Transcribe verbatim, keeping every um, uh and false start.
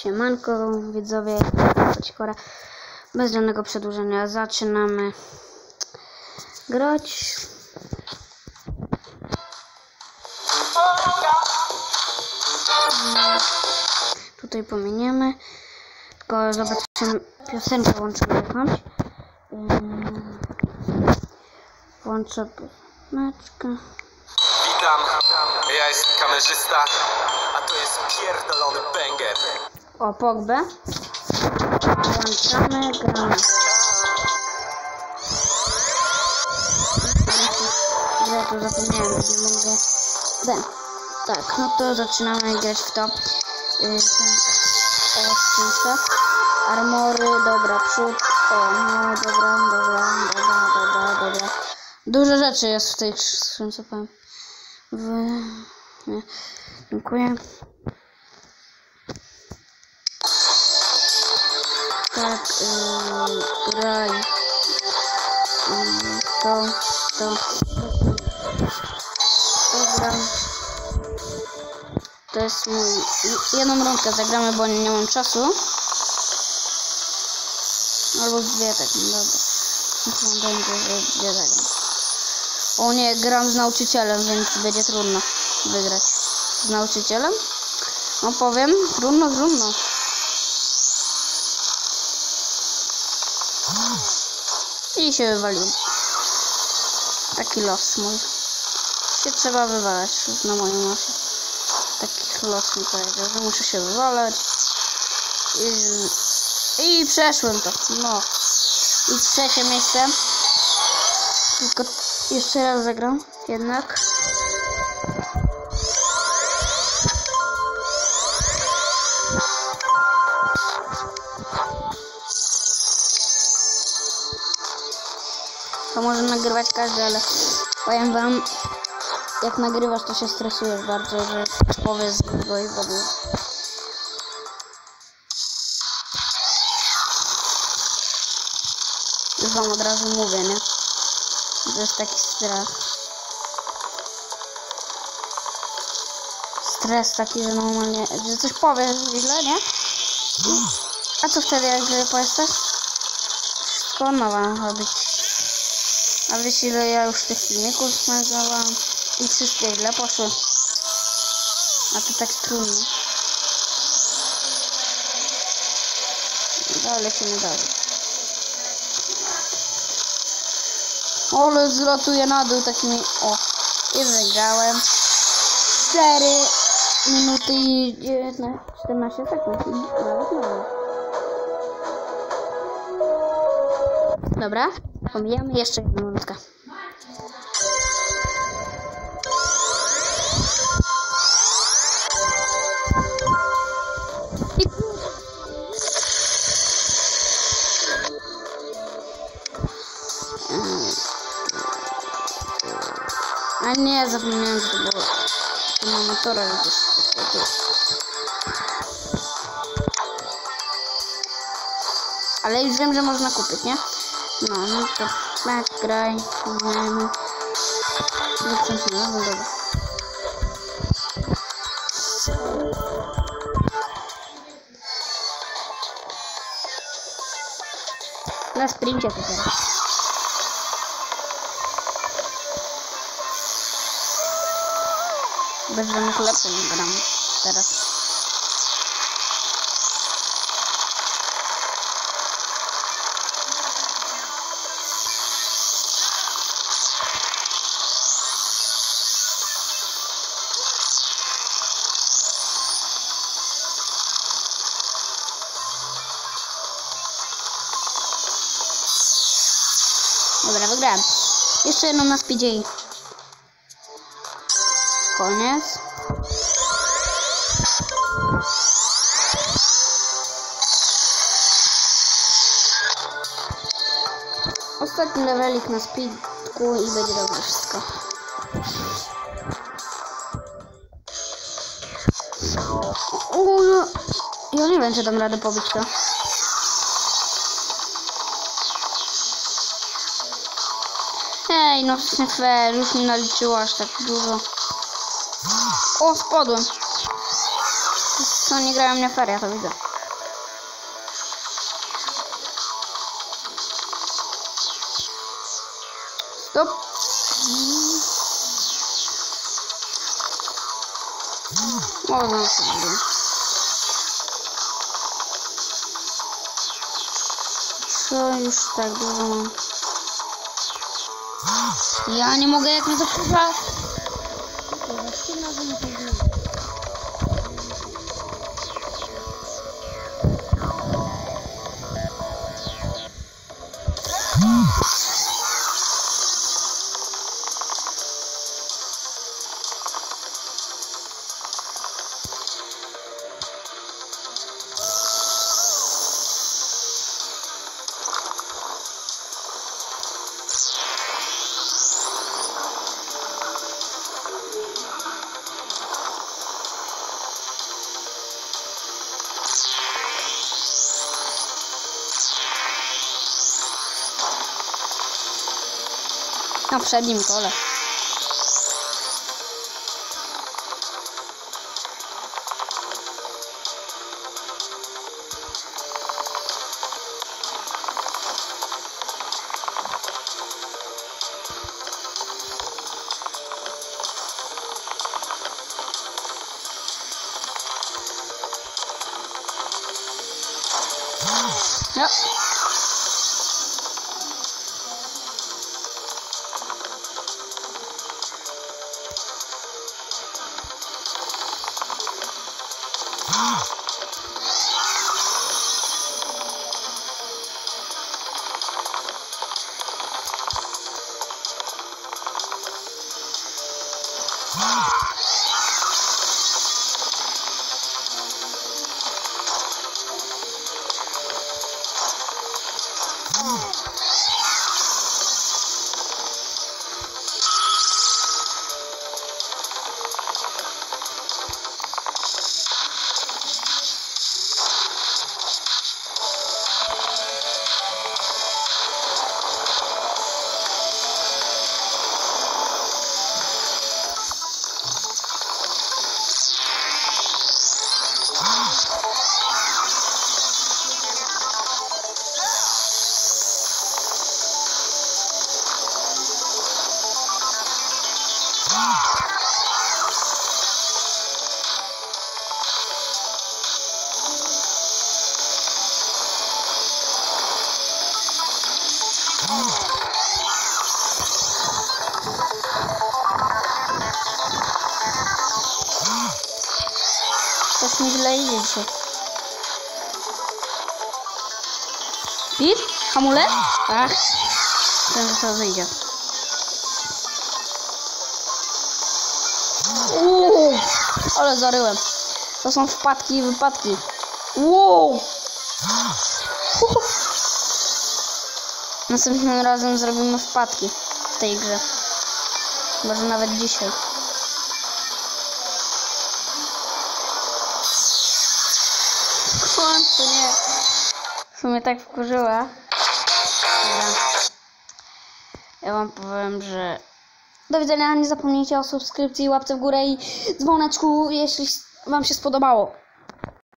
Siemanko widzowie, Kora. Bez żadnego przedłużenia zaczynamy grać. Tutaj pominiemy, tylko zobaczymy, piosenkę włączymy jakąś. Włączę pioseneczkę. Witam, ja jestem kamerzysta, a to jest pierdolony banger. O, Pogbę. Włączamy, gramy. Ja tu zapomniałem, że nie mogę. Ben. Tak, no to zaczynamy grać w to. Yy, tak, ciężko. Armory, dobra, przód. O, no, dobra, dobra, dobra, dobra, dobra. Dużo rzeczy jest w tej skrzynce, powiem. W... Nie. Dziękuję. Tak, yy, graj. Yy, to, to. Dobra. To jest mój... Jedną rundkę zagramy, bo nie mam czasu. Albo dwie, tak, no dobra. Chyba będzie, że dwie zagram. O nie, gram z nauczycielem, więc będzie trudno wygrać. Z nauczycielem? No powiem, trudno, trudno. I się wywaliłem. Taki los mój. Się trzeba wywalać na moim losie. Taki los mi powiedział, że muszę się wywalać. I, i przeszłem to. No. I trzecie miejsce. Tylko jeszcze raz zagram. Jednak. To może nagrywać każdy, ale powiem wam, jak nagrywasz, to się stresujesz bardzo, że powiesz go i w ogóle. Już wam od razu mówię, nie? To jest taki strach. Stres taki, że normalnie, że coś powiesz źle, nie? A co wtedy, jak powiesz coś? Wszystko od nowa robić. A wiesz, ile ja już tych filmików nagrałam i wszystkie źle poszły. A to tak trudno. Dalej się nie dalej. Ale zlatuję na dół takimi... O, i wygrałem. cztery minuty i dziewiętnaście, czternaście sekund. Nawet mało. Dobra, pomijamy jeszcze jedną minutkę. A nie, zapomniałem, że to było to ma motora gdzieś. Ale już wiem, że można kupić, nie? No, no to tak, graj, mamy. No, dobra. Na sprincie to teraz. Bez żadnych lepszych gram teraz. Dobra, wygrałem. Jeszcze jedną na speedzie i koniec. Ostatni levelik na speedku i będzie dobrze wszystko. O, no. Ja nie wiem, czy dam radę pobić to. Ej, no nie fair, już mi naliczyło aż tak dużo. O, spadłem. Co nie grają mnie fair, ja to widzę. Stop. Można sobie. Co już tak dużo mam? Ja nie mogę, jak mnie to wkurza. Na przednim kole. Ja. Coś mi źle idzie dzisiaj. Pit? Hamulec? Ach, ten że to wyjdzie. Uuu, ale zaryłem. To są wpadki i wypadki. Wow. Następnym razem zrobimy wpadki w tej grze. Może nawet dzisiaj. W końcu nie. W sumie tak wkurzyła. Dobra. Ja wam powiem, że do widzenia. Nie zapomnijcie o subskrypcji, łapce w górę i dzwoneczku, jeśli wam się spodobało.